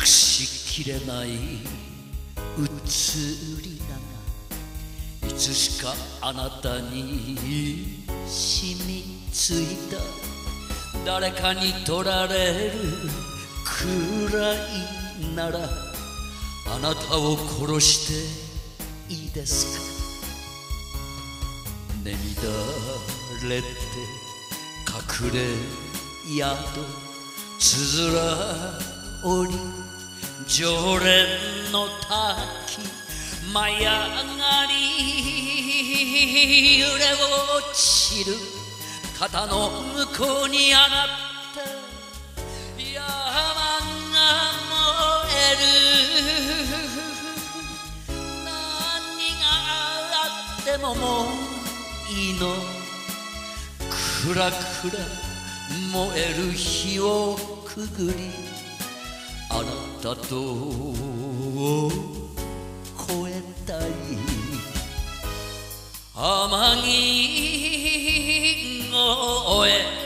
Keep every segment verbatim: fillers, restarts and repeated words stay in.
隠しきれない移り香がいつしかあなたに染みついた。誰かに取られるくらいならあなたを殺していいですか。ねみだれて隠れ宿つづら折り常連の滝舞い上がり揺れ落ちる肩の向こうにあなた山が燃える。何があってももういいの。くらくら燃える火をくぐりあなたと越えたい。天城越え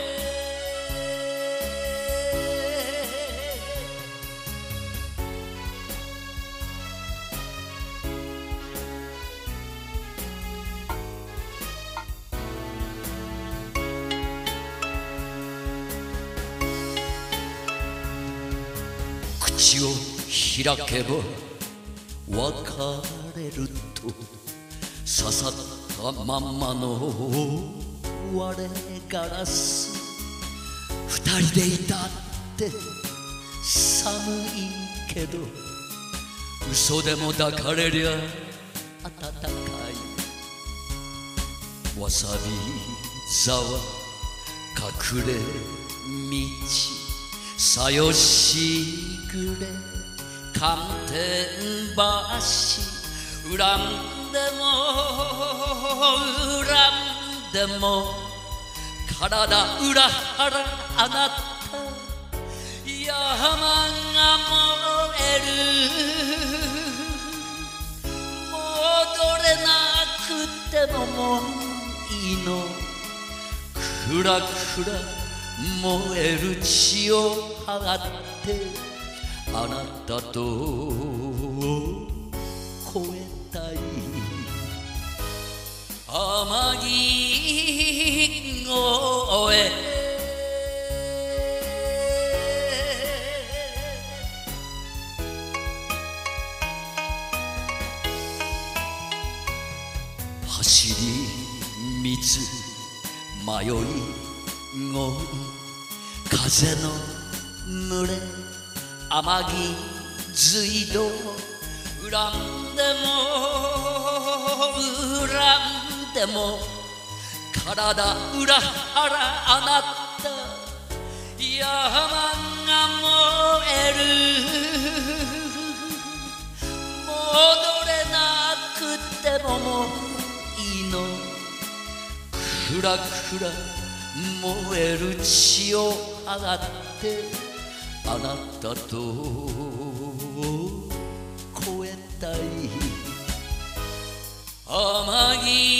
口を開けば別れると刺さったまんまの割れガラス。二人でいたって寒いけど嘘でも抱かれりゃ暖かい。わさび沢隠れ道さよしぐれ寒天橋恨んでも恨んでも体裏腹あなた山が燃える。戻れなくてももういいの。くらくら燃える血を放ってあなたと越えたい。天城越え走り水迷いごう風の群れ天城水道恨んでも恨んでも体裏腹あなた山が燃える。戻れなくてももういいの。くらくら燃える血を放ってあなたと越えたい。天城